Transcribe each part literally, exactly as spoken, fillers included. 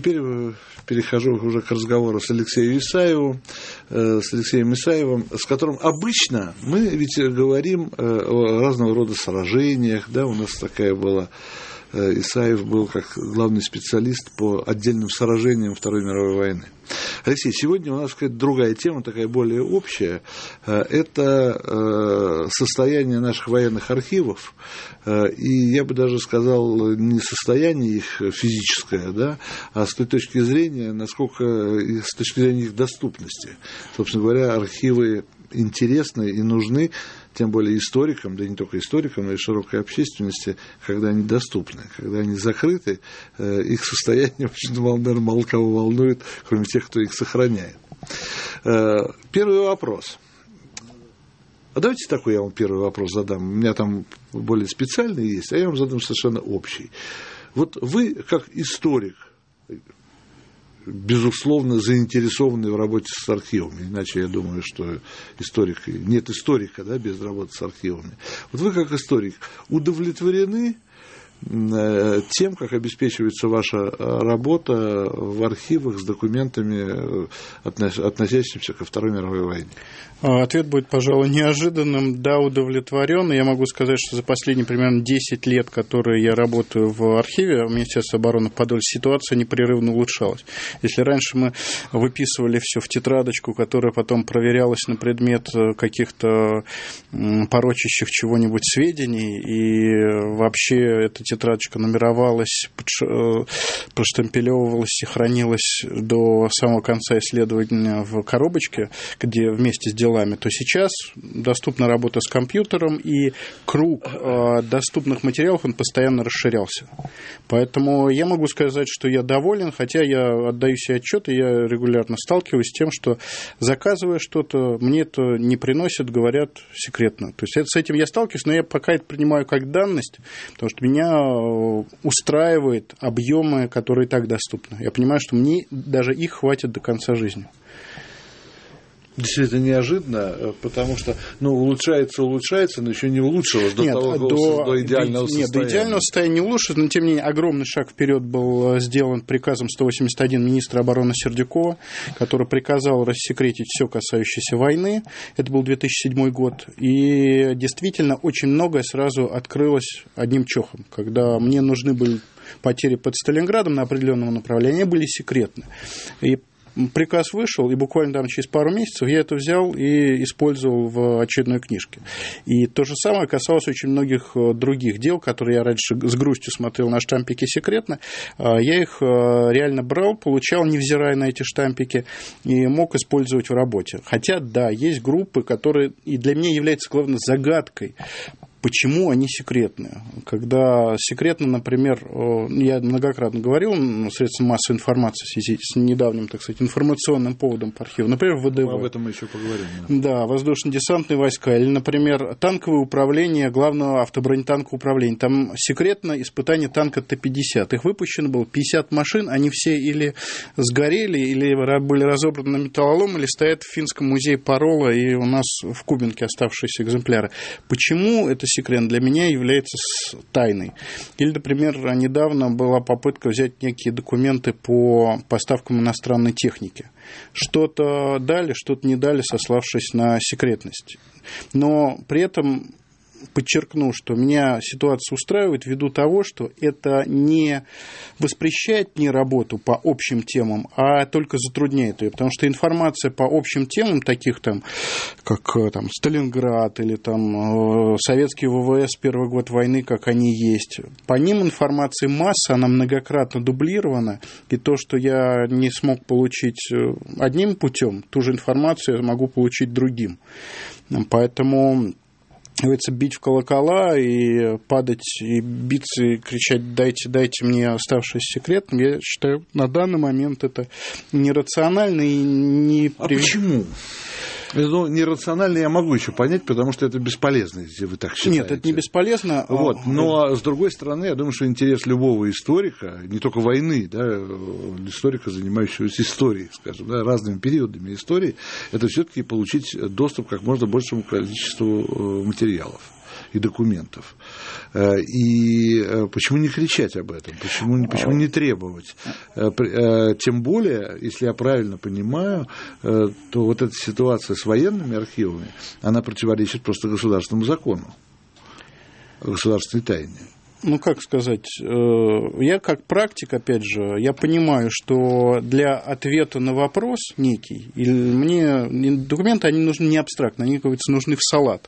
теперь перехожу уже к разговору с Алексеем Исаевым, с Алексеем Исаевым, с которым обычно мы ведь говорим о разного рода сражениях, да, у нас такая была, Исаев был как главный специалист по отдельным сражениям Второй мировой войны. Алексей, сегодня у нас какая-то другая тема, такая более общая. Это состояние наших военных архивов. И я бы даже сказал, не состояние их физическое, да, а с той точки зрения, насколько, с точки зрения их доступности. Собственно говоря, архивы интересны и нужны, тем более историкам, да и не только историкам, но и широкой общественности, когда они доступны. Когда они закрыты, их состояние очень, наверное, мало кого волнует, кроме тех, кто их сохраняет. Первый вопрос. А давайте такой я вам первый вопрос задам. У меня там более специальный есть, а я вам задам совершенно общий. Вот вы, как историк, безусловно, заинтересованный в работе с архивами. Иначе я думаю, что историк, нет историка, да, без работы с архивами. Вот вы, как историк, удовлетворены тем, как обеспечивается ваша работа в архивах с документами, относящимися ко Второй мировой войне? Ответ будет, пожалуй, неожиданным. Да, удовлетворен. Я могу сказать, что за последние примерно десять лет, которые я работаю в архиве Министерства обороны Подольска, ситуация непрерывно улучшалась. Если раньше мы выписывали все в тетрадочку, которая потом проверялась на предмет каких-то порочащих чего-нибудь сведений, и вообще эта тетрадочка нумеровалась, проштампелевывалась и хранилась до самого конца исследования в коробочке, где вместе с делами, то сейчас доступна работа с компьютером, и круг э, доступных материалов, он постоянно расширялся. Поэтому я могу сказать, что я доволен, хотя я отдаю себе отчет, и я регулярно сталкиваюсь с тем, что, заказывая что-то, мне это не приносят, говорят секретно. То есть это, с этим я сталкиваюсь, но я пока это принимаю как данность, потому что меня устраивает объемы, которые и так доступны. Я понимаю, что мне даже их хватит до конца жизни. Действительно неожиданно, потому что, ну, улучшается, улучшается, но еще не улучшилось до нет, того, до, до идеального до, состояния. Нет, до идеального состояния не улучшилось, но, тем не менее, огромный шаг вперед был сделан приказом сто восемьдесят один министра обороны Сердюкова, который приказал рассекретить все, касающееся войны. Это был две тысячи седьмой год. И действительно, очень многое сразу открылось одним чохом. Когда мне нужны были потери под Сталинградом на определенном направлении, они были секретны. И приказ вышел, и буквально там через пару месяцев я это взял и использовал в очередной книжке. И то же самое касалось очень многих других дел, которые я раньше с грустью смотрел на штампики секретно. Я их реально брал, получал, невзирая на эти штампики, и мог использовать в работе. Хотя, да, есть группы, которые и для меня являются главной загадкой. Почему они секретные? Когда секретно, например, я многократно говорил средствам массовой информации в связи с недавним, так сказать, информационным поводом по архиву, например, ВДВ. Мы об этом мы еще поговорим. Да, да, воздушно-десантные войска, или, например, танковое управление главного автобронетанкового управления. Там секретно испытание танка Т пятьдесят. Их выпущено было пятьдесят машин, они все или сгорели, или были разобраны на металлолом, или стоят в Финском музее Парола, и у нас в Кубинке оставшиеся экземпляры. Почему это секрет для меня является тайной? Или, например, недавно была попытка взять некие документы по поставкам иностранной техники. Что-то дали, что-то не дали, сославшись на секретность. Но при этом подчеркну, что меня ситуация устраивает ввиду того, что это не воспрещает мне работу по общим темам, а только затрудняет ее, потому что информация по общим темам, таких там, как там, Сталинград или там советский ВВС первый год войны, как они есть, по ним информации масса, она многократно дублирована, и то, что я не смог получить одним путем, ту же информацию я могу получить другим. Поэтому говорится, бить в колокола и падать, и биться, и кричать «дайте, дайте мне оставшееся секретным», я считаю, на данный момент это нерационально и не... А почему? Ну, нерационально я могу еще понять, потому что это бесполезно, если вы так считаете. Нет, это не бесполезно. Вот. Но, с другой стороны, я думаю, что интерес любого историка, не только войны, да, историка, занимающегося историей, скажем, да, разными периодами истории, это все-таки получить доступ к как можно большему количеству материалов. и документов. И почему не кричать об этом? Почему, почему не требовать? Тем более, если я правильно понимаю, то вот эта ситуация с военными архивами, она противоречит просто государственному закону, государственной тайне. Ну, как сказать, я как практик, опять же, я понимаю, что для ответа на вопрос некий, мне документы, они нужны не абстрактно, они, как говорится, нужны в салат.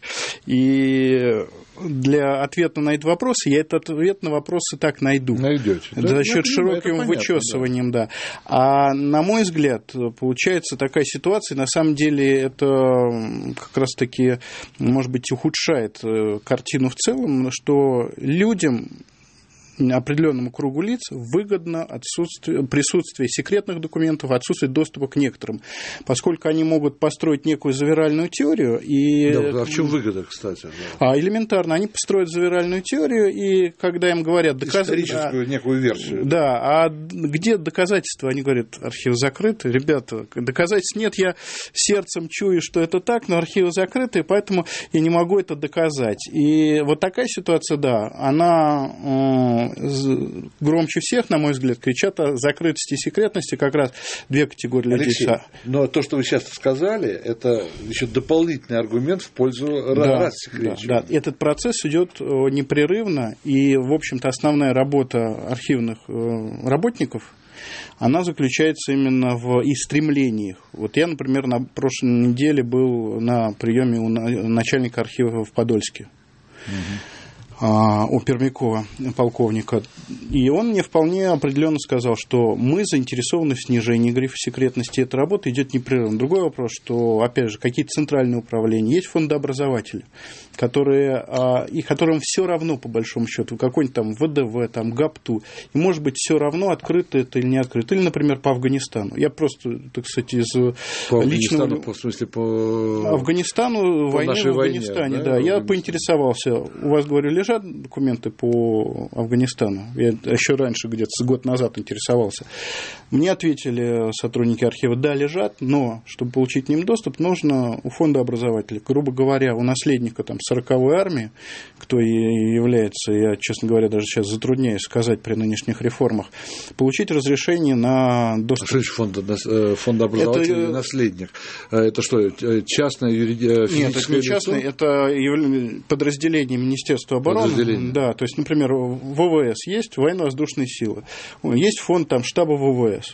И для ответа на эти вопросы я этот ответ на вопросы так найду. Найдете. За счет широким вычесыванием, да. да. А на мой взгляд, получается такая ситуация, на самом деле это как раз-таки, может быть, ухудшает картину в целом, что людям, определенному кругу лиц выгодно отсутствие, присутствие секретных документов, отсутствие доступа к некоторым, поскольку они могут построить некую завиральную теорию. И... Да, а в чем выгода, кстати? Да. А элементарно, они построят завиральную теорию, и когда им говорят... Доказ... Историческую а... некую версию. Да, а где доказательства? Они говорят, архив закрыт. Ребята, доказательств нет, я сердцем чую, что это так, но архивы закрыты, поэтому я не могу это доказать. И вот такая ситуация, да, она... громче всех, на мой взгляд, кричат о закрытости и секретности как раз две категории людей. Алексей, но то, что вы сейчас сказали, это еще дополнительный аргумент в пользу да, рассекречивания. Да, да. Этот процесс идет непрерывно, и, в общем-то, основная работа архивных работников, она заключается именно в и стремлениях. Вот я, например, на прошлой неделе был на приеме у начальника архива в Подольске. Угу. У Пермякова, полковника. И он мне вполне определенно сказал, что мы заинтересованы в снижении грифа секретности. Эта работа идет непрерывно. Другой вопрос, что, опять же, какие-то центральные управления, есть фондообразователи, которые, и которым все равно, по большому счету, какой-нибудь там ВДВ, там, ГАПТУ, и может быть все равно, открыто это или не открыто. Или, например, по Афганистану. Я просто, так сказать, из по личного... Афганистану, по, в смысле, по... Афганистану, по войне в Афганистане, войне, да. да, Я поинтересовался, у вас, говорю, лежат документы по Афганистану. Я еще раньше, где-то с год назад интересовался. Мне ответили сотрудники архива, да, лежат, но чтобы получить к ним доступ, нужно у фондообразователя, грубо говоря, у наследника там сороковой армии, кто и является, я, честно говоря, даже сейчас затрудняюсь сказать при нынешних реформах, получить разрешение на доступ. А что значит фондообразователь это... или наследник? Это что, частное юридическое лицо? Нет, это не частное, это подразделение Министерства обороны. Да, то есть, например, ВВС есть, военно-воздушные силы, есть фонд там штаба ВВС.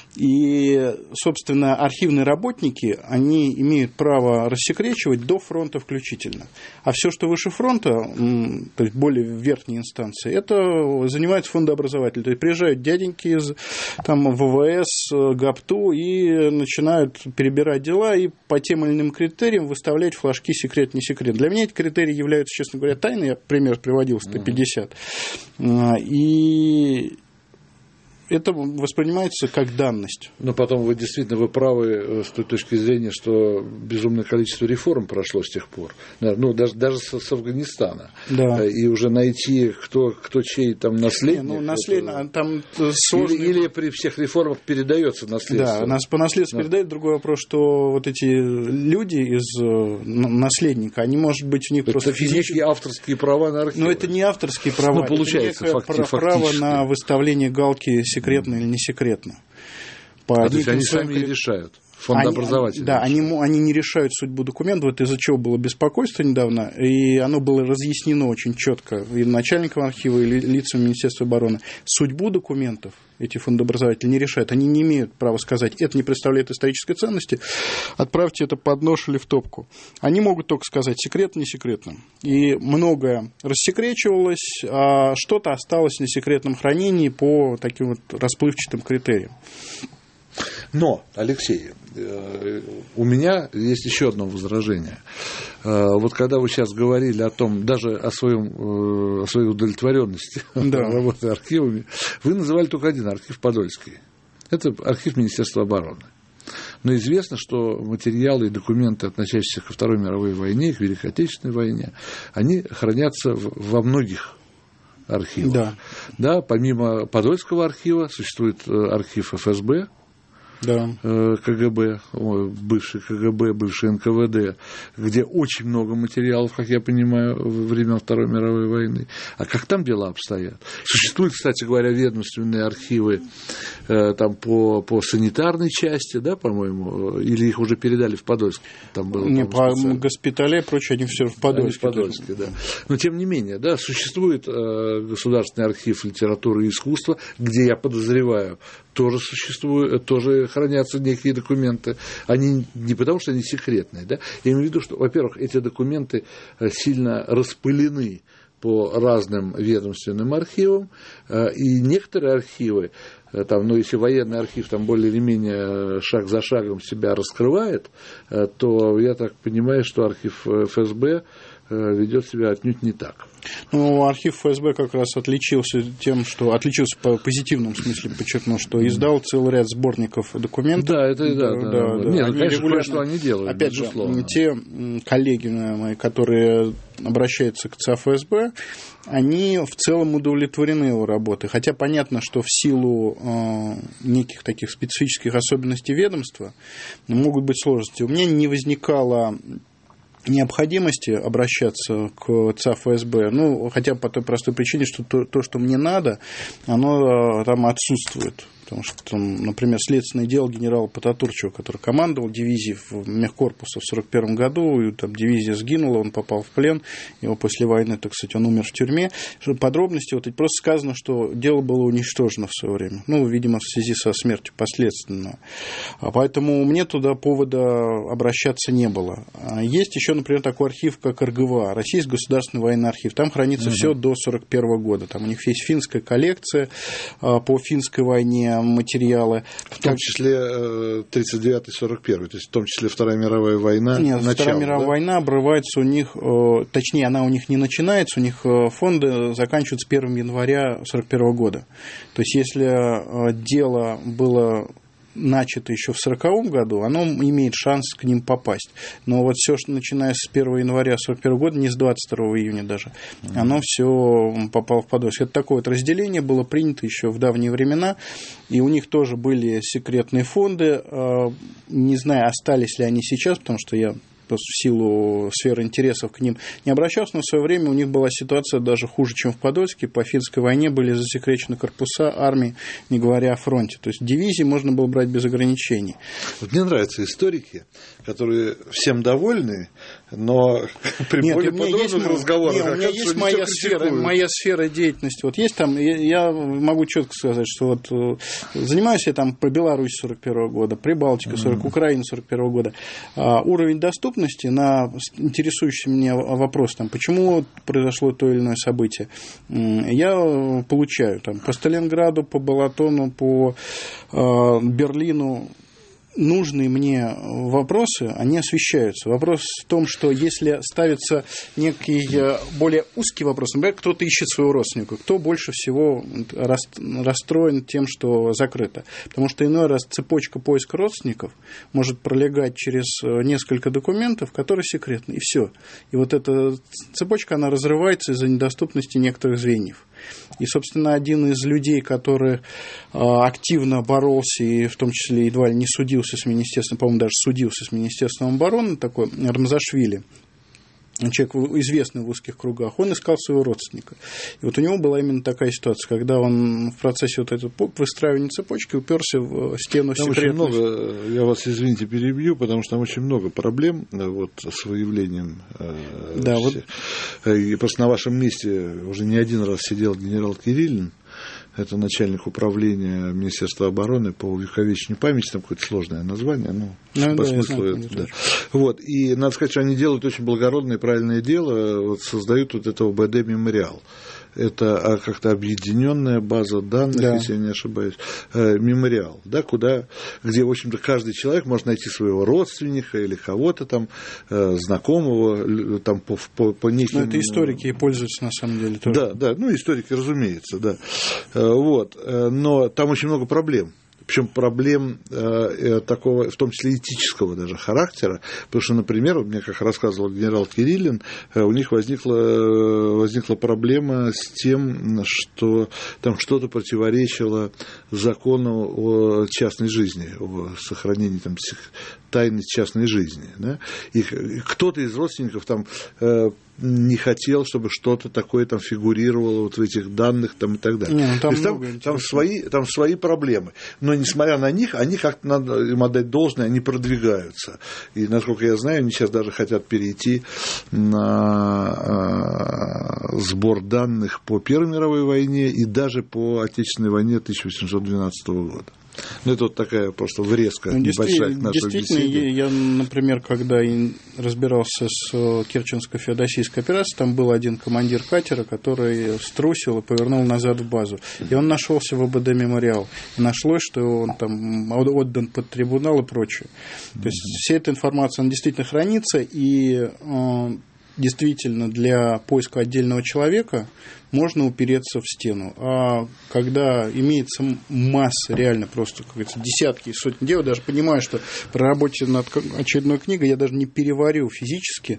И, собственно, архивные работники, они имеют право рассекречивать до фронта включительно. А все, что выше фронта, то есть более верхней инстанции, это занимается фондообразователь. То есть приезжают дяденьки из там, ВВС, ГАПТУ и начинают перебирать дела и по тем или иным критериям выставлять флажки секрет, не секрет. Для меня эти критерии являются, честно говоря, тайной. Я пример приводил сто пятьдесят. И это воспринимается как данность. Но потом вы действительно вы правы с той точки зрения, что безумное количество реформ прошло с тех пор. Ну, даже, даже с, с Афганистана. Да. И уже найти, кто, кто чей там наследник. Не, ну, наследник это... там сложный... или, или при всех реформах передается наследство. Да, нас по наследству да. передают. Другой вопрос, что вот эти люди из наследника, они, может быть, у них это просто физически авторские права на архивы. Но это не авторские права. Ну, получается, это факти- право на выставление галки секретно или не секретно. По а то есть они сами и решают. Фондообразователи. Да, они, они не решают судьбу документов. Вот из-за чего было беспокойство недавно, и оно было разъяснено очень четко и начальником архива, и лицам Министерства обороны. Судьбу документов эти фондообразователи не решают. Они не имеют права сказать, это не представляет исторической ценности, отправьте это под нож или в топку. Они могут только сказать, секретно, не секретно. И многое рассекречивалось, а что-то осталось на секретном хранении по таким вот расплывчатым критериям. Но, Алексей, у меня есть еще одно возражение. Вот когда вы сейчас говорили о том, даже о, своем, о своей удовлетворенности да. работы архивами, вы называли только один архив Подольский. Это архив Министерства обороны. Но известно, что материалы и документы, относящиеся ко Второй мировой войне, к Великой Отечественной войне, они хранятся во многих архивах. Да. Да, помимо Подольского архива существует архив эф эс бэ, да. КГБ, бывший КГБ, бывший эн ка вэ дэ, где очень много материалов, как я понимаю, времен Второй мировой войны. А как там дела обстоят? Существуют, кстати говоря, ведомственные архивы там, по, по санитарной части, да, по-моему, или их уже передали в Подольск? Там было, не, по госпитале и прочее, они все в Подольске. В Подольске, да. Но, тем не менее, да, существует Государственный архив литературы и искусства, где, я подозреваю, тоже существуют, тоже хранятся некие документы. Они не потому, что они секретные, да. Я имею в виду, что, во-первых, эти документы сильно распылены по разным ведомственным архивам, и некоторые архивы, там, ну, если военный архив там более или менее шаг за шагом себя раскрывает, то я так понимаю, что архив эф эс бэ ведет себя отнюдь не так. Ну, архив эф эс бэ как раз отличился тем, что отличился по позитивном смысле, подчеркну, что издал целый ряд сборников документов. Да, это и да. да, да, да. Нет, они конечно, регулярно, что они делают. Опять безусловно. же, те коллеги мои, которые обращаются к ЦА эф эс бэ, они в целом удовлетворены его работой. Хотя понятно, что в силу э, неких таких специфических особенностей ведомства могут быть сложности. У меня не возникало необходимости обращаться к ЦА эф эс бэ, ну, хотя бы по той простой причине, что то, то что мне надо, оно там отсутствует. Потому что, там, например, следственное дело генерала Потатурчева, который командовал дивизией в мехкорпусе в сорок первом году, и там дивизия сгинула, он попал в плен, его после войны, так сказать, он умер в тюрьме. Подробности, вот просто сказано, что дело было уничтожено в свое время, ну, видимо, в связи со смертью последственно. Поэтому мне туда повода обращаться не было. Есть еще, например, такой архив, как эр гэ вэ а, Российский государственный военный архив. Там хранится угу. все до сорок первого года. Там у них есть финская коллекция по финской войне, материалы. В том числе тридцать девятый сорок первый, то есть в том числе Вторая мировая война. Нет, начало, Вторая мировая да? война обрывается у них, точнее, она у них не начинается, у них фонды заканчиваются первого января сорок первого года. То есть, если дело было начато еще в сороковом году, оно имеет шанс к ним попасть. Но вот все, что начиная с первого января сорок первого года, не с двадцать второго июня даже, mm-hmm. оно все попало в Подольск. Это такое вот разделение было принято еще в давние времена, и у них тоже были секретные фонды. Не знаю, остались ли они сейчас, потому что я в силу сферы интересов к ним не обращался, но в свое время у них была ситуация даже хуже, чем в Подольске. По финской войне были засекречены корпуса армии, не говоря о фронте. То есть дивизии можно было брать без ограничений. Вот мне нравятся историки, которые всем довольны, но при нет, более подробных разговорах. Нет, у меня есть моя сфера, моя сфера деятельности. Вот есть там, я, я могу четко сказать, что вот занимаюсь я там по Беларуси сорок первого года, Прибалтика сорок, mm-hmm. Украина сорок первого года. А уровень доступности на интересующий меня вопрос, там, почему произошло то или иное событие, я получаю там, по Сталинграду, по Балатону, по э, Берлину. Нужные мне вопросы, они освещаются. Вопрос в том, что если ставится некий более узкий вопрос, например, кто-то ищет своего родственника, кто больше всего расстроен тем, что закрыто. Потому что иной раз цепочка поиска родственников может пролегать через несколько документов, которые секретны, и все. И вот эта цепочка, она разрывается из-за недоступности некоторых звеньев. И, собственно, один из людей, который активно боролся, и в том числе едва ли не судился с министерством, по-моему, даже судился с Министерством обороны, такой Рамзашвили, человек известный в узких кругах, он искал своего родственника. И вот у него была именно такая ситуация, когда он в процессе вот этого выстраивания цепочки уперся в стену секретности. Очень много, я вас, извините, перебью, потому что там очень много проблем вот, с выявлением. Да, вот. И просто на вашем месте уже не один раз сидел генерал Кириллин. Это начальник управления Министерства обороны по увековечению памяти, там какое-то сложное название, ну, ну по да, смыслу это, да. Вот, и надо сказать, что они делают очень благородное и правильное дело, вот, создают вот это о бэ дэ мемориал. Это как-то объединенная база данных, да. если я не ошибаюсь, мемориал, да, куда, где, в общем-то, каждый человек может найти своего родственника или кого-то там, знакомого, там, по, по, по неким... Но это историки и пользуются, на самом деле, тоже. Да, да, ну, историки, разумеется, да. Вот, но там очень много проблем. Причем проблем э, такого, в том числе этического даже характера, потому что, например, мне, как рассказывал генерал Кириллин, э, у них возникла, возникла проблема с тем, что там что-то противоречило закону о частной жизни, о сохранении там, тайны частной жизни. Да? И кто-то из родственников там э, не хотел, чтобы что-то такое там фигурировало вот в этих данных там, и так далее. Не, ну, там, То есть там, там, свои, там свои проблемы. Но несмотря на них, они как-то надо им отдать должное, они продвигаются. И, насколько я знаю, они сейчас даже хотят перейти на э, сбор данных по Первой мировой войне и даже по Отечественной войне тысяча восемьсот двенадцатого года. Ну, это вот такая просто врезка ну, небольшая к нашей действительно, беседе. Я, например, когда разбирался с Керченской феодосийской операцией, там был один командир катера, который струсил и повернул назад в базу. И он нашелся в ОБД «Мемориал». И нашлось, что он там отдан под трибунал и прочее. То есть вся эта информация, она действительно хранится, и действительно для поиска отдельного человека можно упереться в стену. А когда имеется масса, реально просто, как говорится, десятки и сотни дел, даже понимаю, что при работе над очередной книгой я даже не переварю физически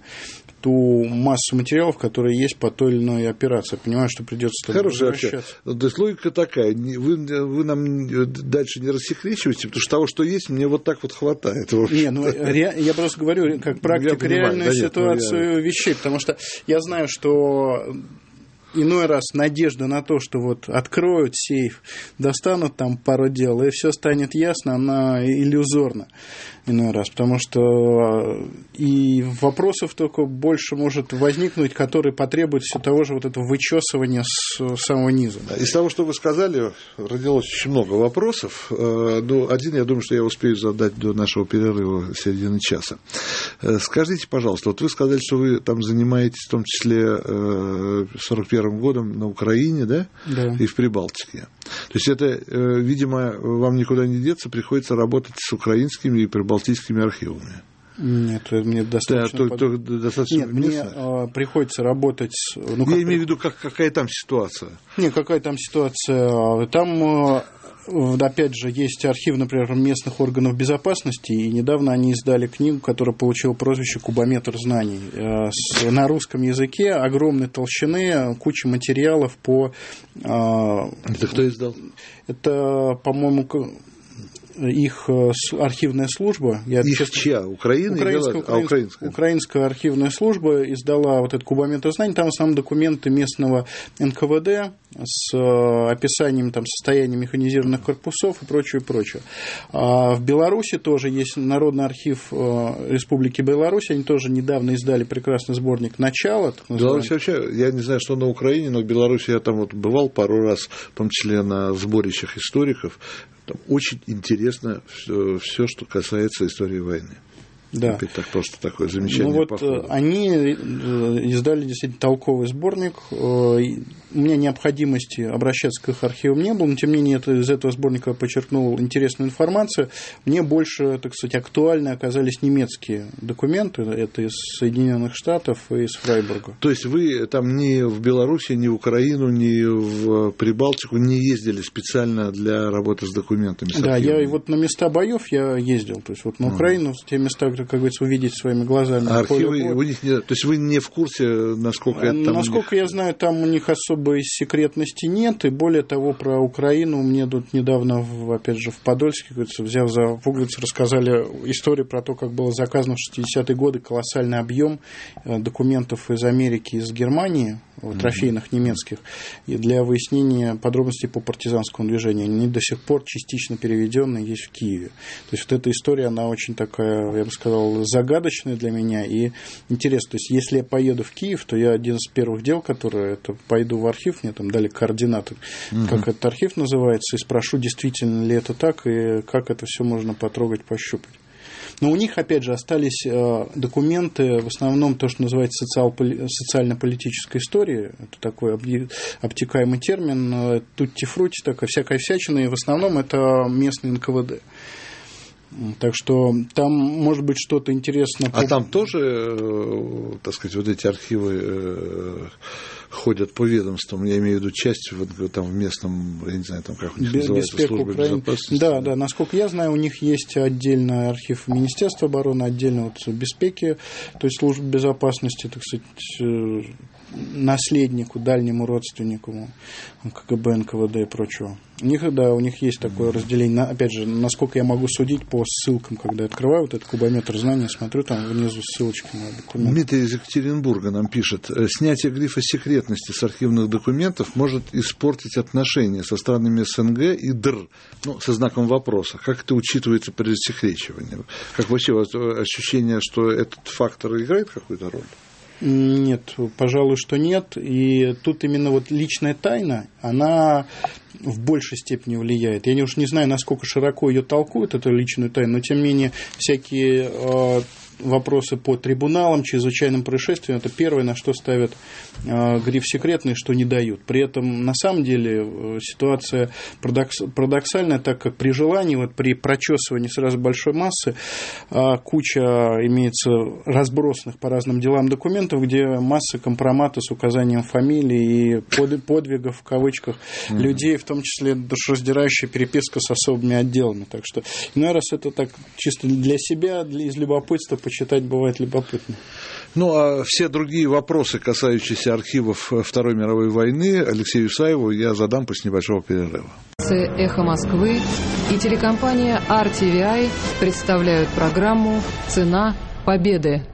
ту массу материалов, которые есть по той или иной операции. Я понимаю, что придется возвращаться. То есть логика такая, вы, вы нам дальше не рассекречиваете, потому что того, что есть, мне вот так вот хватает. Не, ну, ре... я просто говорю, как практик, реальную да, ситуацию нет, вещей, потому что я знаю, что иной раз надежда на то, что вот откроют сейф, достанут там пару дел, и все станет ясно, она иллюзорна иной раз, потому что и вопросов только больше может возникнуть, которые потребуют все того же вот этого вычесывания с самого низа. Из того, что вы сказали, родилось очень много вопросов. Ну, один, я думаю, что я успею задать до нашего перерыва середины часа. Скажите, пожалуйста, вот вы сказали, что вы там занимаетесь в том числе сорок первым годом на Украине, да? Да. И в Прибалтике. То есть это, видимо, вам никуда не деться, приходится работать с украинскими и прибалтийскими архивами. Нет, мне достаточно... Да, под... то, то, достаточно Нет, мне а, приходится работать... Ну, я имею в виду, как, какая там ситуация? Нет, какая там ситуация? Там... Опять же, есть архив, например, местных органов безопасности, и недавно они издали книгу, которая получила прозвище «Кубометр знаний». На русском языке огромной толщины, куча материалов по... Это кто издал? Это, по-моему... их архивная служба. Я, их честно, чья? Украина? Украинская, украинская, а, украинская. Украинская архивная служба издала вот этот кубометр знаний. Там в основном документы местного эн ка вэ дэ с описанием там, состояния механизированных корпусов и прочее, прочее. А в Беларуси тоже есть Народный архив Республики Беларусь. Они тоже недавно издали прекрасный сборник «Начало». Беларусь вообще, я не знаю, что на Украине, но в Беларуси я там вот бывал пару раз, в том числе на сборищах историков. Там очень интересно все, все, что касается истории войны. Да. Опять так просто такое замечание. Ну вот походу. Они издали действительно толковый сборник. У меня необходимости обращаться к их архивам не было, но тем не менее из этого сборника я подчеркнул интересную информацию. Мне больше, так сказать, актуальны оказались немецкие документы. Это из Соединенных Штатов и из Фрайбурга. То есть вы там ни в Беларуси, ни в Украину, ни в Прибалтику не ездили специально для работы с документами? С да, я вот на места боев я ездил. То есть вот на Украину, mm. те места, как говорится, увидеть своими глазами. А архивы у них не, то есть вы не в курсе, насколько это там? Насколько я знаю, там у них особой секретности нет, и более того, про Украину мне тут недавно, опять же, в Подольске, говорится, взяв за пуговицу, рассказали историю про то, как было заказано в шестидесятые годы колоссальный объем документов из Америки, из Германии, трофейных mm-hmm. немецких, и для выяснения подробностей по партизанскому движению. Они до сих пор частично переведенные есть в Киеве. То есть вот эта история, она очень такая, я бы сказал, загадочная для меня и интересная. То есть если я поеду в Киев, то я один из первых дел, которые это пойду в архив, мне там дали координаты, mm-hmm. как этот архив называется, и спрошу, действительно ли это так, и как это все можно потрогать, пощупать. Но у них, опять же, остались документы, в основном то, что называется социально-политическая история. Это такой обтекаемый термин, тутти-фрутти, такая всякая всячина, и в основном это местный эн ка вэ дэ. Так что там может быть что-то интересное. А по... там тоже, так сказать, вот эти архивы ходят по ведомствам, я имею в виду часть вот, там в местном, я не знаю, там как у них называется, служба безопасности. Да, да, насколько я знаю, у них есть отдельный архив Министерства обороны, отдельно вот Беспеки, то есть служба безопасности, так сказать, наследнику, дальнему родственнику КГБ, эн ка вэ дэ и прочего. У них, да, у них есть такое разделение. Опять же, насколько я могу судить по ссылкам, когда я открываю вот этот кубометр знаний, смотрю, там внизу ссылочки на документы. Дмитрий из Екатеринбурга нам пишет: снятие грифа секретности с архивных документов может испортить отношения со странами эс эн гэ и ДР, ну, со знаком вопроса. Как это учитывается при рассекречивании? Как вообще ощущение, что этот фактор играет какую-то роль? Нет, пожалуй, что нет. И тут именно вот личная тайна, она в большей степени влияет. Я уж не знаю, насколько широко ее толкуют, эту личную тайну, но тем не менее всякие э, вопросы по трибуналам, чрезвычайным происшествиям, это первое, на что ставят э, гриф секретный, что не дают. При этом на самом деле э, ситуация парадокс, парадоксальная, так как при желании, вот при прочесывании сразу большой массы, э, куча имеется разбросанных по разным делам документов, где масса компромата с указанием фамилий и под, подвигов в кавычках mm-hmm. людей, в том числе душераздирающая переписка с особыми отделами. Так что иной раз это так чисто для себя, для, из любопытства почитать бывает любопытно. Ну, а все другие вопросы, касающиеся архивов Второй мировой войны, Алексею Исаеву я задам после небольшого перерыва. «Эхо Москвы» и телекомпания ар ти ви ай представляют программу «Цена победы».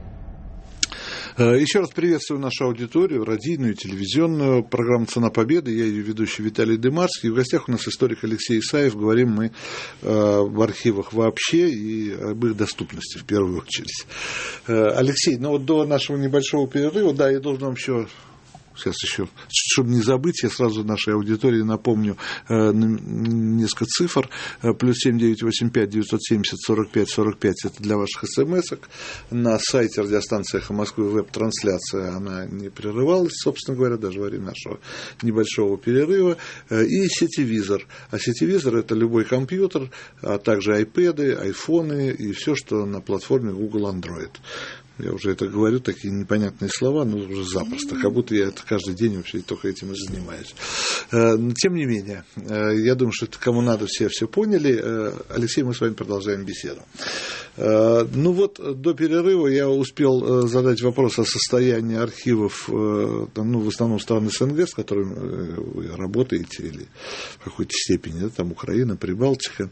Еще раз приветствую нашу аудиторию, радийную, телевизионную, программу «Цена победы». Я ее ведущий Виталий Дымарский. В гостях у нас историк Алексей Исаев. Говорим мы в архивах вообще и об их доступности в первую очередь. Алексей, ну вот до нашего небольшого перерыва, да, я должен вам еще... Сейчас еще, чтобы не забыть, я сразу нашей аудитории напомню э, несколько цифр. Плюс семь девять восемь пять девятьсот семьдесят сорок пять сорок пять это для ваших смс-ок. На сайте радиостанции «Эхо Москвы» веб-трансляция, она не прерывалась, собственно говоря, даже во время нашего небольшого перерыва. И сетевизор. А сетевизор — это любой компьютер, а также айпэды, айфоны и все, что на платформе Google Android. Я уже это говорю, такие непонятные слова, но уже запросто, как будто я это каждый день вообще только этим и занимаюсь. Но, тем не менее, я думаю, что это кому надо, все все поняли. Алексей, мы с вами продолжаем беседу. Ну вот, до перерыва я успел задать вопрос о состоянии архивов, ну, в основном стран эс эн гэ, с которыми вы работаете, или в какой-то степени, да, там Украина, Прибалтика.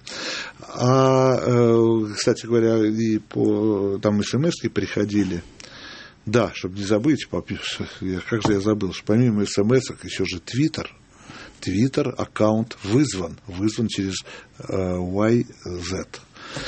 А, кстати говоря, и по, там смс-ки приходили. Да, чтобы не забыть, как же я забыл, что помимо смс-ок еще же Твиттер. Твиттер аккаунт вызван, вызван через уай зет.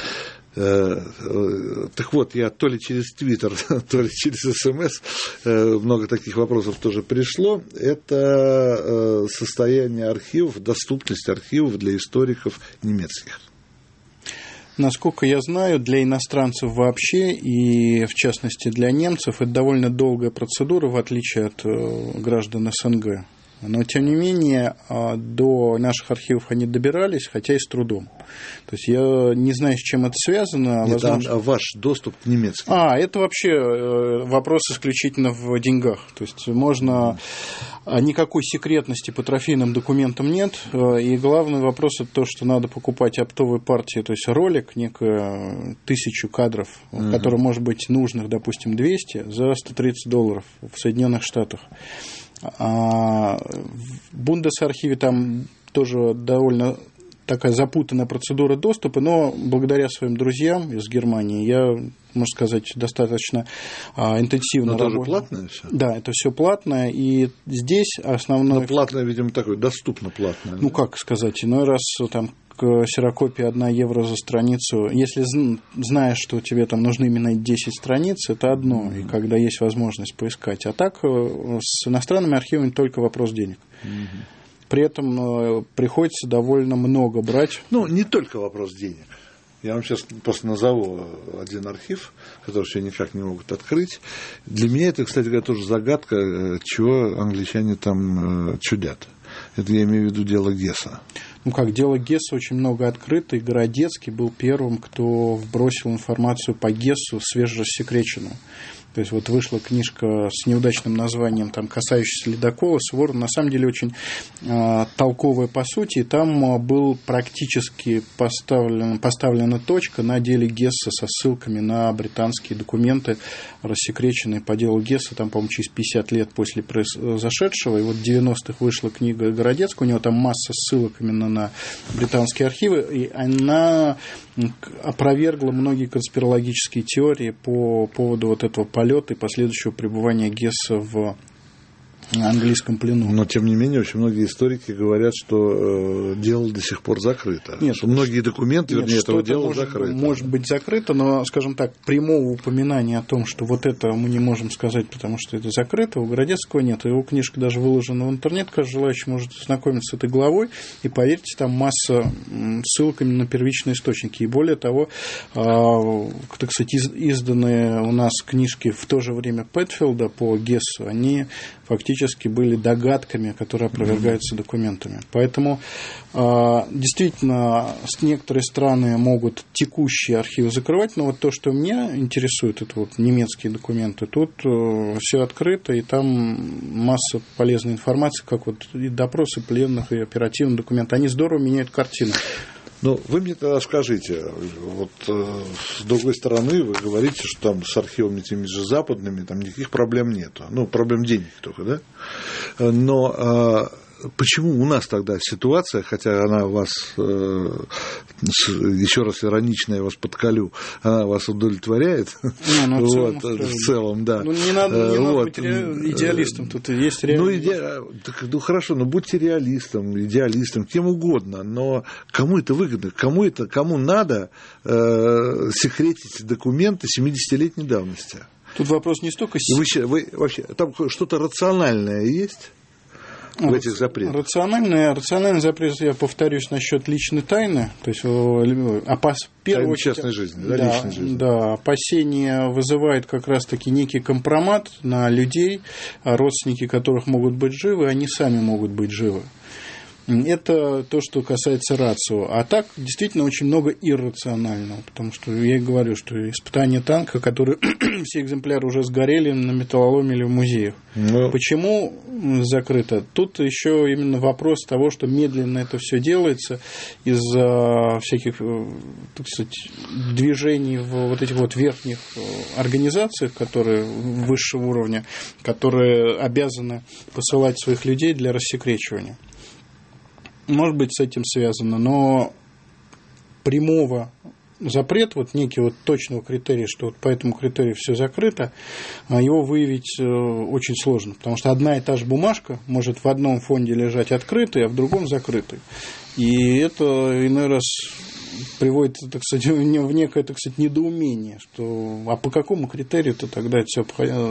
Так вот, я то ли через Твиттер, то ли через СМС, много таких вопросов тоже пришло. Это состояние архивов, доступность архивов для историков немецких. Насколько я знаю, для иностранцев вообще, и в частности для немцев, это довольно долгая процедура, в отличие от граждан эс эн гэ. Но, тем не менее, до наших архивов они добирались, хотя и с трудом. То есть, я не знаю, с чем это связано. Нет, возможно... а ваш доступ к немецким? А, это вообще вопрос исключительно в деньгах. То есть, можно... Никакой секретности по трофейным документам нет. И главный вопрос – это то, что надо покупать оптовые партии, то есть, ролик, некую тысячу кадров, uh-huh. который может быть нужных, допустим, двести, за сто тридцать долларов в Соединенных Штатах. А в Бундесархиве там тоже довольно такая запутанная процедура доступа, но благодаря своим друзьям из Германии я, можно сказать, достаточно а, интенсивно работаю. Но это же платное все? Да, это все платное, и здесь основное... Но платное, видимо, такое, доступно платное. Ну, да? Как сказать, иной раз там ксерокопия одна евро за страницу. Если знаешь, что тебе там нужны именно десять страниц, это одно, mm-hmm. и когда есть возможность поискать. А так с иностранными архивами только вопрос денег. Mm-hmm. При этом приходится довольно много брать. Ну, не только вопрос денег. Я вам сейчас просто назову один архив, который все никак не могут открыть. Для меня это, кстати говоря, тоже загадка, чего англичане там чудят. Это я имею в виду дело Гесса. ну как, дело Гесса очень много открыто, и Городецкий был первым, кто вбросил информацию по Гессу свежерассекреченную. То есть вот вышла книжка с неудачным названием, там, касающаяся ледокола, Суворов, на самом деле очень э, толковая по сути, и там э, был практически поставлен, поставлена точка на деле Гесса со ссылками на британские документы, рассекреченные по делу Гесса, там, по-моему, через пятьдесят лет после произошедшего, и вот в девяностых вышла книга Городецкого, у него там масса ссылок именно на британские архивы, и она опровергла многие конспирологические теории по поводу вот этого полета и последующего пребывания Гесса в английском плену. Но, тем не менее, очень многие историки говорят, что э, дело до сих пор закрыто. Нет, что многие документы, нет, вернее, этого это дела может, закрыто. Может быть закрыто, но, скажем так, прямого упоминания о том, что вот это мы не можем сказать, потому что это закрыто, у Городецкого нет. Его книжка даже выложена в интернет, каждый желающий может ознакомиться с этой главой, и, поверьте, там масса ссылок именно на первичные источники. И более того, так сказать, изданные у нас книжки в то же время Пэтфилда по Гессу, они фактически были догадками, которые опровергаются документами. Поэтому действительно некоторые страны могут текущие архивы закрывать, но вот то, что меня интересует, это вот немецкие документы, тут все открыто, и там масса полезной информации, как вот и допросы пленных, и оперативные документы, они здорово меняют картину. Ну, вы мне тогда скажите, вот э, с другой стороны, вы говорите, что там с архивами теми же западными там никаких проблем нету. Ну, проблем денег только, да? Но э, почему у нас тогда ситуация, хотя она вас, э, еще раз иронично я вас подколю, она вас удовлетворяет, ну, в, целом, вот, в целом, да. Ну, не надо, не вот. надо быть идеалистом, тут есть реально. Ну, иде... так, ну, хорошо, ну, будьте реалистом, идеалистом, кем угодно, но кому это выгодно, кому это, кому надо э, секретить документы семидесятилетней давности? Тут вопрос не столько... Вы, вы, вообще, там что-то рациональное есть? В этих запретах. Рациональный, рациональный запрет, я повторюсь, насчет личной тайны, то есть опас, первую очередь, частной жизни, да, да, личной жизни. Да, опасение вызывает как раз-таки некий компромат на людей, родственники которых могут быть живы, они сами могут быть живы. Это то, что касается рацио. А так, действительно, очень много иррационального. Потому что я и говорю, что испытания танка, которые все экземпляры уже сгорели на металлоломе или в музеях. Но... Почему закрыто? Тут еще именно вопрос того, что медленно это все делается из-за всяких, так сказать, движений в вот этих вот верхних организациях, которые высшего уровня, которые обязаны посылать своих людей для рассекречивания. Может быть, с этим связано, но прямого запрета, вот некий вот точного критерия, что вот по этому критерию все закрыто, его выявить очень сложно, потому что одна и та же бумажка может в одном фонде лежать открытой, а в другом закрытой. И это иной раз приводит, так сказать, в некое, так сказать, недоумение, что а по какому критерию-то тогда это все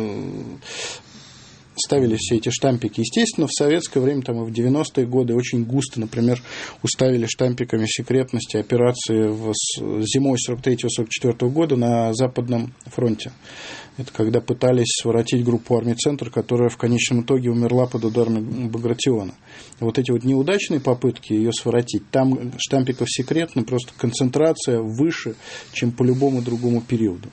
ставили все эти штампики. Естественно, в советское время, там, и в девяностые годы очень густо, например, уставили штампиками секретности операции в зимой сорок третьего сорок четвёртого года на Западном фронте. Это когда пытались своротить группу армий «Центр», которая в конечном итоге умерла под ударами Багратиона. Вот эти вот неудачные попытки ее своротить, там штампиков секретно, просто концентрация выше, чем по любому другому периоду.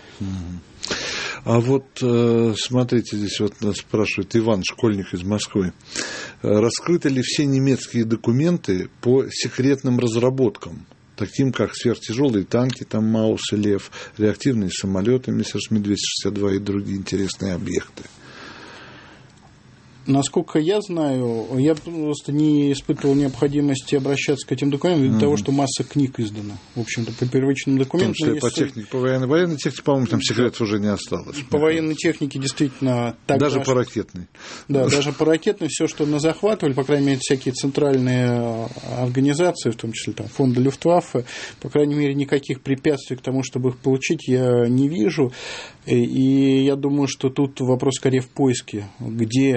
А вот, смотрите, здесь вот нас спрашивает Иван, школьник из Москвы. Раскрыты ли все немецкие документы по секретным разработкам, таким как сверхтяжелые танки, там Маус и Лев, реактивные самолеты Мессершмитт двести шестьдесят два и другие интересные объекты? Насколько я знаю, я просто не испытывал необходимости обращаться к этим документам из-за mm-hmm. того, что масса книг издана. В общем-то, по первичным документам. В том числе по технике, по военной, военной технике, по-моему, там секретов уже не осталось. По военной технике действительно... Тогда, даже по ракетной. Да, даже по ракетной все, что мы захватывали, по крайней мере, всякие центральные организации, в том числе там, фонды Люфтваффе, по крайней мере, никаких препятствий к тому, чтобы их получить, я не вижу. И я думаю, что тут вопрос скорее в поиске, где это лежит.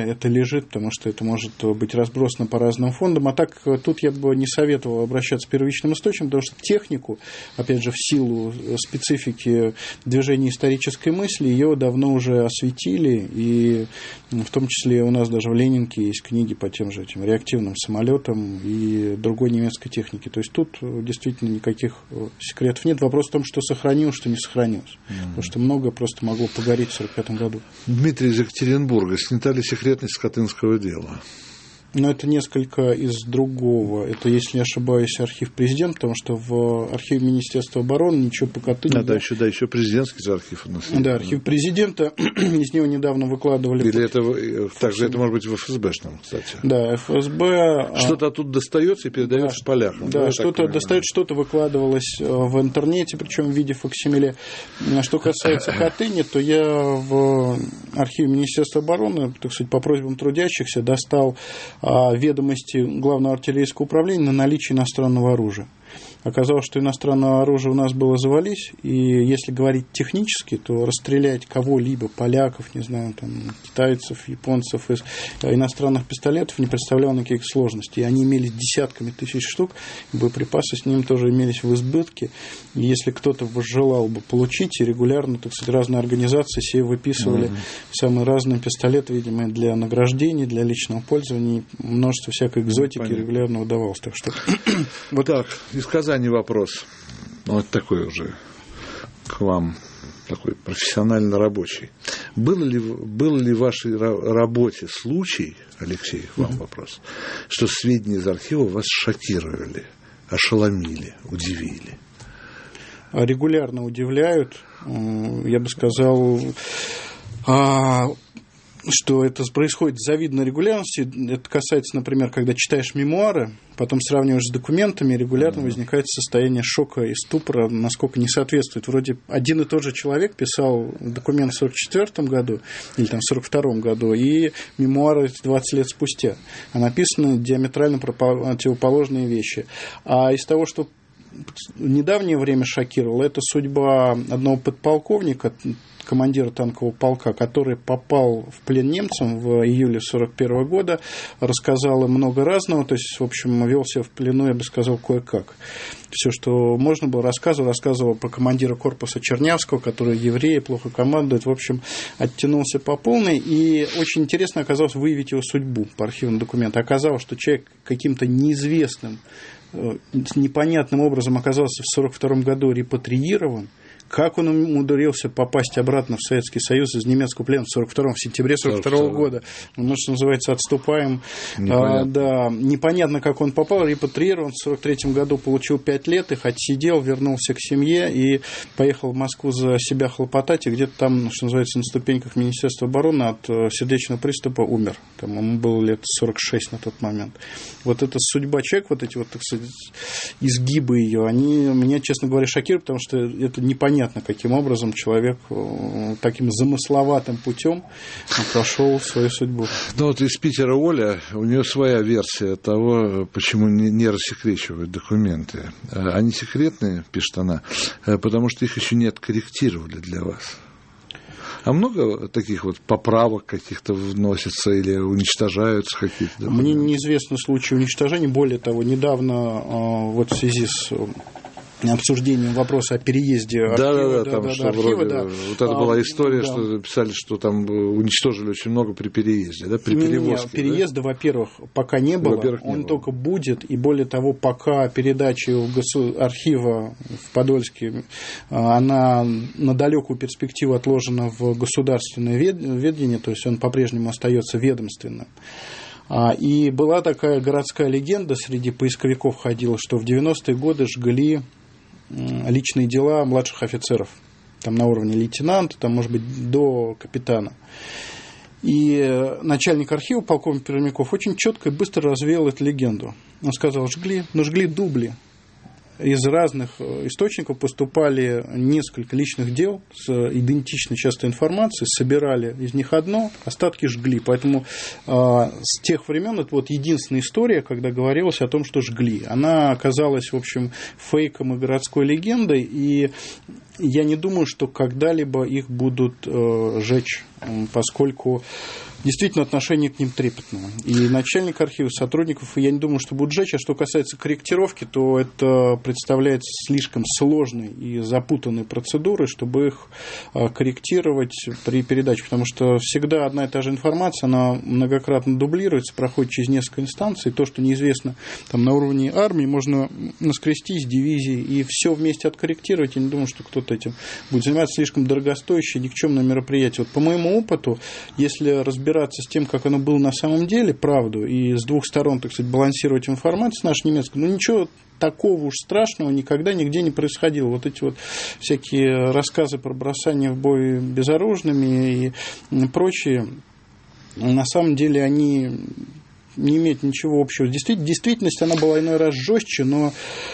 лежит, потому что это может быть разбросано по разным фондам. А так тут я бы не советовал обращаться к первичным источникам, потому что технику, опять же, в силу специфики движения исторической мысли, ее давно уже осветили, и в том числе у нас даже в Ленинке есть книги по тем же этим реактивным самолетам и другой немецкой технике. То есть тут действительно никаких секретов нет. Вопрос в том, что сохранилось, что не сохранилось. Mm-hmm. Потому что много просто могло погореть в сорок пятом году. Дмитрий из Екатеринбурга. Снята ли секретность Катынского дела? Но это несколько из другого. Это, если не ошибаюсь, архив президента, потому что в архиве Министерства обороны ничего по Катыни... Да, да, еще, да, еще президентский архив у нас. Да, архив президента, из него недавно выкладывали... Или это, также это может быть в эф эс бэшном, кстати. Да, эф эс бэ... Что-то оттуда достается и передается да, полякам. Да, да что-то достает, что-то выкладывалось в интернете, причем в виде факсимиле. Что касается Катыни, то я в архиве Министерства обороны, так сказать, по просьбам трудящихся достал ведомости Главного артиллерийского управления на наличие иностранного оружия. Оказалось, что иностранного оружия у нас было завались, и если говорить технически, то расстрелять кого-либо, поляков, не знаю, там, китайцев, японцев из иностранных пистолетов не представляло никаких сложностей. И они имелись десятками тысяч штук, боеприпасы с ними тоже имелись в избытке. И если кто-то желал бы получить, и регулярно, так сказать, разные организации себе выписывали mm-hmm. самые разные пистолеты, видимо, для награждений, для личного пользования, множество всякой экзотики mm-hmm. регулярно выдавалось. Так что... Вот так, из Казани вопрос. Вот такой уже к вам, такой профессионально рабочий. Был ли, был ли в вашей работе случай, Алексей, к вам mm-hmm. вопрос, что сведения из архива вас шокировали, ошеломили, удивили? Регулярно удивляют. Я бы сказал, что это происходит с завидной регулярностью. Это касается, например, когда читаешь мемуары, потом сравниваешь с документами, регулярно mm-hmm. возникает состояние шока и ступора, насколько не соответствует. Вроде один и тот же человек писал документ в сорок четвёртом году или там в сорок втором году, и мемуары двадцать лет спустя. А написаны диаметрально противоположные вещи. А из того, что в недавнее время шокировало, это судьба одного подполковника, командира танкового полка, который попал в плен немцам в июле сорок первого года, рассказал им много разного, то есть, в общем, вел себя в плену, я бы сказал, кое-как. Все, что можно было, рассказывал, рассказывал про командира корпуса Чернявского, который еврей, плохо командует, в общем, оттянулся по полной, и очень интересно оказалось выявить его судьбу по архивным документам. Оказалось, что человек каким-то неизвестным, непонятным образом оказался в сорок втором году репатриирован. Как он умудрился попасть обратно в Советский Союз из немецкого плена в сорок втором, в сентябре сорок второго года? Ну, что называется, отступаем. Непонятно. А, да, непонятно, как он попал, репатриирован. В сорок третьем году получил пять лет, их отсидел, вернулся к семье и поехал в Москву за себя хлопотать. И где-то там, что называется, на ступеньках Министерства обороны от сердечного приступа умер. Там ему было лет сорок шесть на тот момент. Вот эта судьба человека, вот эти вот, так сказать, изгибы ее, они меня, честно говоря, шокируют, потому что это непонятно, каким образом человек таким замысловатым путем прошел свою судьбу. Ну вот из Питера Оля, у нее своя версия того, почему не, не рассекречивают документы. Они секретные, пишет она, потому что их еще не откорректировали для вас. А много таких вот поправок каких-то вносится или уничтожаются какие-то документы? Мне неизвестны случаи уничтожения. Более того, недавно вот в связи с обсуждением вопроса о переезде архива. Да, да, да, там да, что да, архива, вроде, да. Вот это а, была история, да. Что писали, что там уничтожили очень много при переезде, да, при перевозке. Нет, переезда, да? Во-первых, пока не было, во-первых, он не только было. Будет, и более того, пока передача архива в Подольске, она на далекую перспективу отложена в государственное ведение, то есть он по-прежнему остается ведомственным. И была такая городская легенда, среди поисковиков ходила, что в девяностые годы жгли личные дела младших офицеров, там на уровне лейтенанта, там, может быть, до капитана. И начальник архива, полковник Пермяков, очень четко и быстро развеял эту легенду. Он сказал, жгли, но жгли дубли. Из разных источников поступали несколько личных дел с идентичной часто информацией, собирали из них одно, остатки жгли. Поэтому э, с тех времен это вот единственная история, когда говорилось о том, что жгли. Она оказалась, в общем, фейком и городской легендой, и я не думаю, что когда-либо их будут э, жечь, поскольку действительно отношение к ним трепетное. И начальник архива, сотрудников, я не думаю, что будут сжечь. А что касается корректировки, то это представляется слишком сложной и запутанной процедурой, чтобы их корректировать при передаче. Потому что всегда одна и та же информация, она многократно дублируется, проходит через несколько инстанций. То, что неизвестно там, на уровне армии, можно наскрести с дивизии и все вместе откорректировать. Я не думаю, что кто-то этим будет заниматься. Слишком дорогостоящее, никчемное мероприятие. Вот по моему опыту, если разбираться с тем, как оно было на самом деле, правду, и с двух сторон, так сказать, балансировать информацию нашей немецкой, ну ничего такого уж страшного никогда нигде не происходило. Вот эти вот всякие рассказы про бросание в бой безоружными и прочие, на самом деле они не имеют ничего общего. Действительность, она была иной раз жестче, но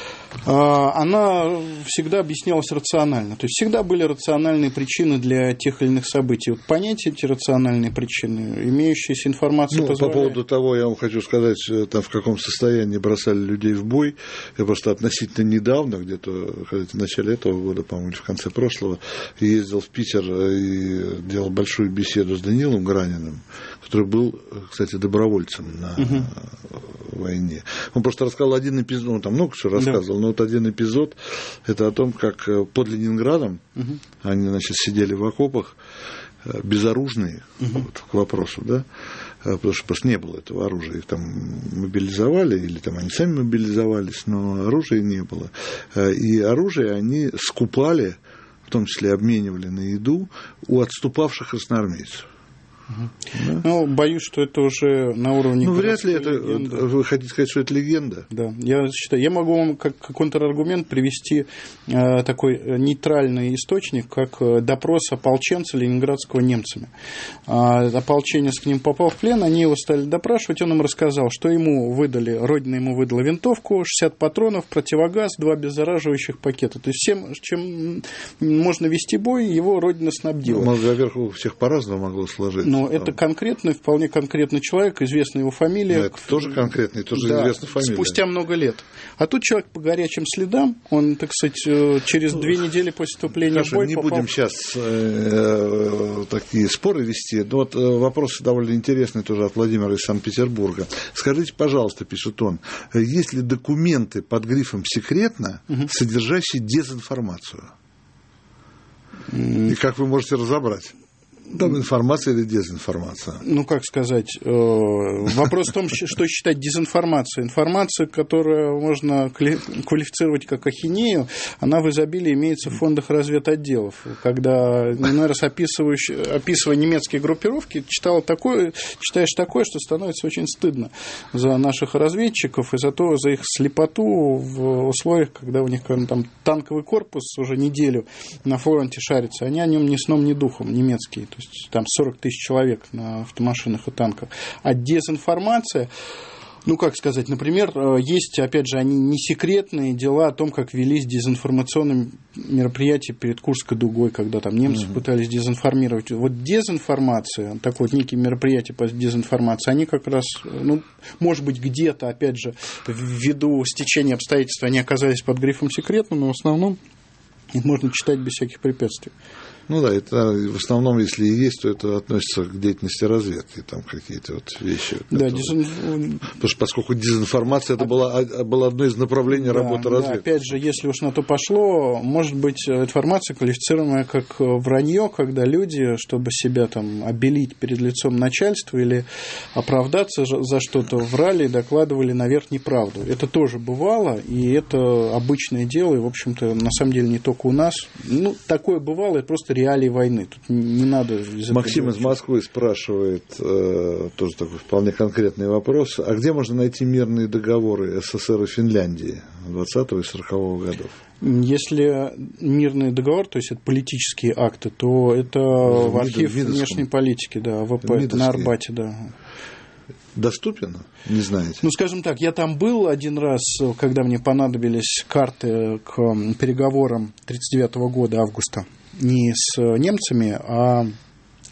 она всегда объяснялась рационально. То есть всегда были рациональные причины для тех или иных событий. Вот понять эти рациональные причины, имеющаяся информация, ну, позволяет... По поводу того, я вам хочу сказать, там, в каком состоянии бросали людей в бой. Я просто относительно недавно, где-то в начале этого года, по-моему, в конце прошлого, ездил в Питер и делал большую беседу с Данилом Граниным, который был, кстати, добровольцем на угу. войне. Он просто рассказал один эпизод, ну, там много чего рассказывал, да. Но вот один эпизод, это о том, как под Ленинградом угу. они, значит, сидели в окопах, безоружные, угу. вот, к вопросу, да, потому что просто не было этого оружия, их там мобилизовали, или там они сами мобилизовались, но оружия не было. И оружие они скупали, в том числе обменивали на еду, у отступавших красноармейцев. Да. Ну, боюсь, что это уже на уровне... Ну, вряд ли это... Легенды. Вы хотите сказать, что это легенда? Да, я считаю. Я могу вам как контраргумент привести э, такой нейтральный источник, как допрос ополченца ленинградского немцами. А, ополченец к ним попал в плен, они его стали допрашивать, он им рассказал, что ему выдали, Родина ему выдала винтовку, шестьдесят патронов, противогаз, два обеззараживающих пакета. То есть всем, чем можно вести бой, его Родина снабдила. Ну, во-первых, у всех по-разному могло сложиться. Но это конкретный, вполне конкретный человек, известна его фамилия. Но это тоже конкретный, тоже да, известная фамилия. Спустя много лет. А тут человек по горячим следам, он, так сказать, через две недели после вступления Хорошо, в бой не попал... будем сейчас э, такие споры вести. Но вот вопрос довольно интересный тоже от Владимира из Санкт-Петербурга. Скажите, пожалуйста, пишет он, есть ли документы под грифом «секретно», угу. содержащие дезинформацию? И как вы можете разобрать? Там информация или дезинформация? Ну, как сказать, вопрос в том, что считать дезинформацией. Информация, которую можно квалифицировать как ахинею, она в изобилии имеется в фондах разведотделов. Когда, иной раз описывая немецкие группировки, читал такое, читаешь такое, что становится очень стыдно за наших разведчиков и за то, за их слепоту в условиях, когда у них там танковый корпус уже неделю на фронте шарится, они о нем ни сном, ни духом, немецкие. То есть там сорок тысяч человек на автомашинах и танках. А дезинформация, ну, как сказать, например, есть, опять же, они не секретные дела о том, как велись дезинформационные мероприятия перед Курской дугой, когда там немцы uh-huh. пытались дезинформировать. Вот дезинформация, такое вот некие мероприятия по дезинформации, они как раз, ну, может быть, где-то, опять же, ввиду стечения обстоятельств, они оказались под грифом секретно, но в основном их можно читать без всяких препятствий. Ну да, это в основном, если и есть, то это относится к деятельности разведки, там какие-то вот вещи. Да, которые... дезин... Потому что поскольку дезинформация это было, было одно из направлений да, работы разведки. Да, опять же, если уж на то пошло, может быть информация квалифицируемая как вранье, когда люди, чтобы себя там обелить перед лицом начальства или оправдаться за что-то, врали и докладывали наверх неправду. Это тоже бывало, и это обычное дело, и, в общем-то, на самом деле не только у нас. Ну, такое бывало, это просто реалии войны. Тут не надо... Максим из Москвы спрашивает, э, тоже такой вполне конкретный вопрос, а где можно найти мирные договоры СССР и Финляндии двадцатого и сорокового годов? Если мирный договор, то есть это политические акты, то это в, в архив Мидовском. Внешней политики, да, ВП, это на Арбате, да. Доступен? Не знаете? Ну, скажем так, я там был один раз, когда мне понадобились карты к переговорам тридцать девятого года, августа. Не с немцами, а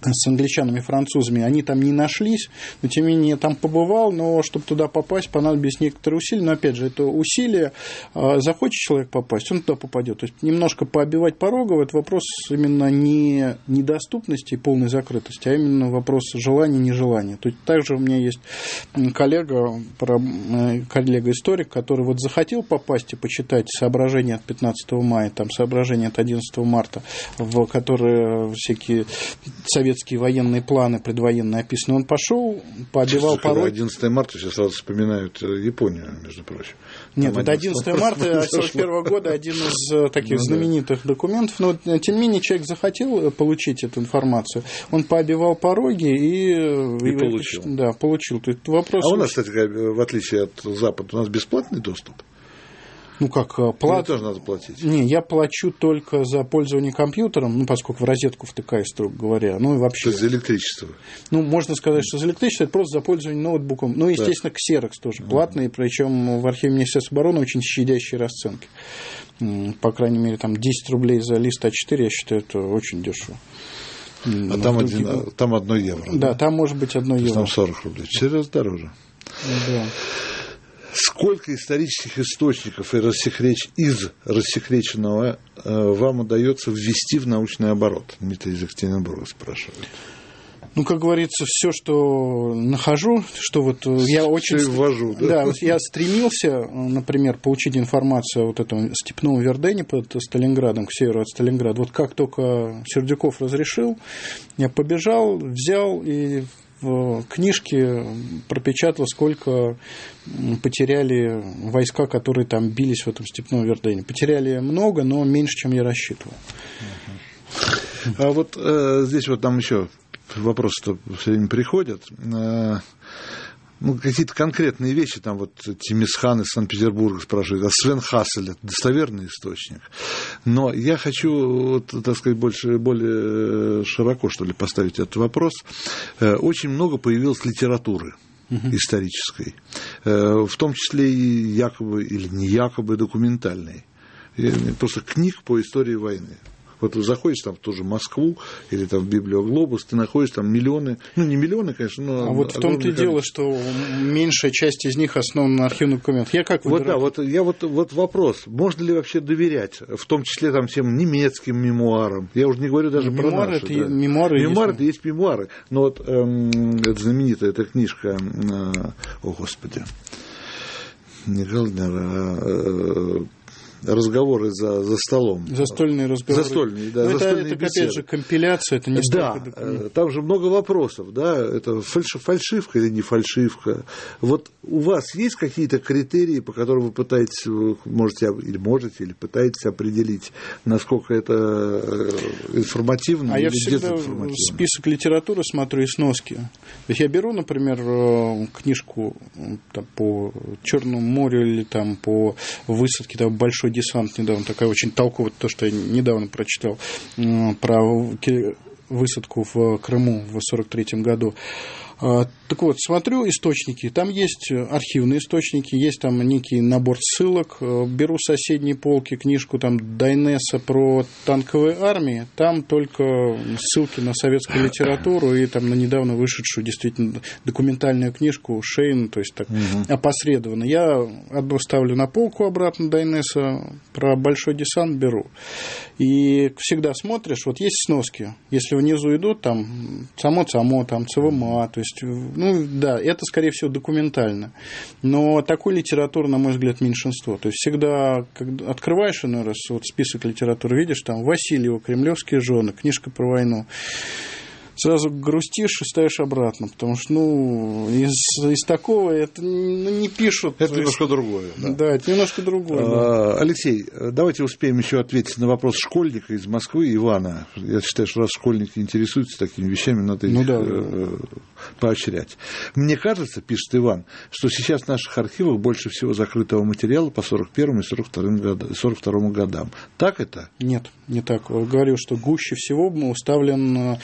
с англичанами и французами, они там не нашлись, но тем не менее там побывал, но чтобы туда попасть, понадобились некоторые усилия, но опять же, это усилия, захочет человек попасть, он туда попадет, то есть немножко пообивать порогово, это вопрос именно не недоступности и полной закрытости, а именно вопрос желания, нежелания. То есть также у меня есть коллега, коллега-историк, который вот захотел попасть и почитать соображения от пятнадцатого мая, там соображения от одиннадцатого марта, в которые всякие советские советские военные планы предвоенные описаны. Он пошел, пообивал пороги. одиннадцатого марта сейчас сразу вспоминают Японию, между прочим. Нет, это одиннадцатого марта сорок первого года один из таких знаменитых документов. Но, тем не менее, человек захотел получить эту информацию. Он пообивал пороги и... И, и получил. Да, получил. То есть вопрос... А у нас, кстати, в отличие от Запада, у нас бесплатный доступ? Ну, как плата. Тоже надо платить. Не, я плачу только за пользование компьютером, ну, поскольку в розетку втыкаю, строго говоря. Ну, и вообще. То есть за электричество? Ну, можно сказать, что за электричество это просто за пользование ноутбуком. Ну, естественно, ксерокс тоже mm-hmm. платный, причем в архиве Министерства обороны очень щадящие расценки. По крайней мере, там десять рублей за лист а четыре, я считаю, это очень дешево. А там, один, других... там одно евро? Да, да, там может быть одно евро. Там сорок рублей. Четыре раза дороже. Да. Сколько исторических источников и рассекреч... из рассекреченного э, вам удается ввести в научный оборот? Дмитрий из Екатеринбурга спрашивает. Ну, как говорится, все, что нахожу, что вот я очень... Ввожу, да? Да, я стремился, например, получить информацию о вот этом степном Вердене под Сталинградом, к северу от Сталинграда. Вот как только Сердюков разрешил, я побежал, взял и... в книжке пропечатал, сколько потеряли войска, которые там бились в этом степном Вердене. Потеряли много, но меньше, чем я рассчитывал. А вот э, здесь вот там еще вопросы-то все время приходят. Э, ну, какие-то конкретные вещи, там вот Тимисхан из Санкт-Петербурга спрашивает, а Свен Хассель — это достоверный источник? Но я хочу, вот, так сказать, больше, более широко, что ли, поставить этот вопрос. Очень много появилось литературы uh-huh. исторической, в том числе и якобы или не якобы документальной, просто книг по истории войны. Вот ты заходишь там в ту же Москву или там в Библиоглобус, ты находишь там миллионы, ну не миллионы, конечно, но... А вот в том-то и дело, что меньшая часть из них основана на архивных документах. Я как вот да, вот я вот, вот вопрос, можно ли вообще доверять, в том числе там всем немецким мемуарам, я уже не говорю даже мемуары про наши. Это да. Мемуары, мемуары это есть мемуары, но вот эм, это знаменитая эта книжка, э, о господи, не Галднер, а... Э, разговоры за, за столом. Застольные разговоры. Застольные, да. Но застольные это, это беседы. Опять же, компиляция, это не да, столько документов. Там же много вопросов, да, это фальш, фальшивка или не фальшивка. Вот у вас есть какие-то критерии, по которым вы пытаетесь, можете, или можете, или пытаетесь определить, насколько это информативно а или я всегда дезинформативно? Список литературы смотрю и сноски. То есть я беру, например, книжку там, по Черному морю или там, по высадке там, большой десант недавно, такая очень толковая, то, что я недавно прочитал про высадку в Крыму в сорок третьем году. Так вот, смотрю источники, там есть архивные источники, есть там некий набор ссылок, беру с соседней полки книжку там Дайнеса про танковые армии, там только ссылки на советскую литературу и там на недавно вышедшую действительно документальную книжку Шейн, то есть так угу. опосредованно. Я одну ставлю на полку обратно Дайнеса, про большой десант беру. И всегда смотришь, вот есть сноски, если внизу идут там само-само, там ЦВМА, то есть ну да, это, скорее всего, документально. Но такой литературы, на мой взгляд, меньшинство. То есть всегда, когда открываешь иной раз вот список литературы, видишь, там Васильева, «Кремлевские жены», книжка про войну. Сразу грустишь и ставишь обратно, потому что, ну, из, из такого это ну, не пишут. Это немножко другое. Да, да это немножко другое. А, да. Алексей, давайте успеем еще ответить на вопрос школьника из Москвы, Ивана. Я считаю, что раз школьники интересуются такими вещами, надо ну, их да, э, поощрять. Мне кажется, пишет Иван, что сейчас в наших архивах больше всего закрытого материала по сорок первому и сорок второму годам. Так это? Нет, не так. Я говорю, что гуще всего уставлен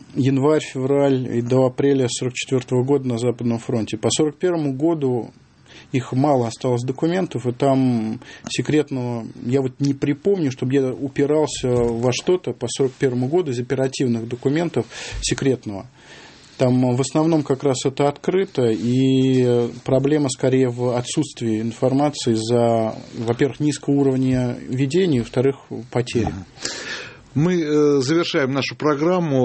январь, февраль и до апреля сорок четвёртого года на Западном фронте. По сорок первому году их мало осталось документов, и там секретного, я вот не припомню, чтобы я упирался во что-то по сорок первому году из оперативных документов секретного. Там в основном как раз это открыто, и проблема скорее в отсутствии информации из-за, во-первых, низкого уровня ведения, во-вторых, потери. Мы завершаем нашу программу.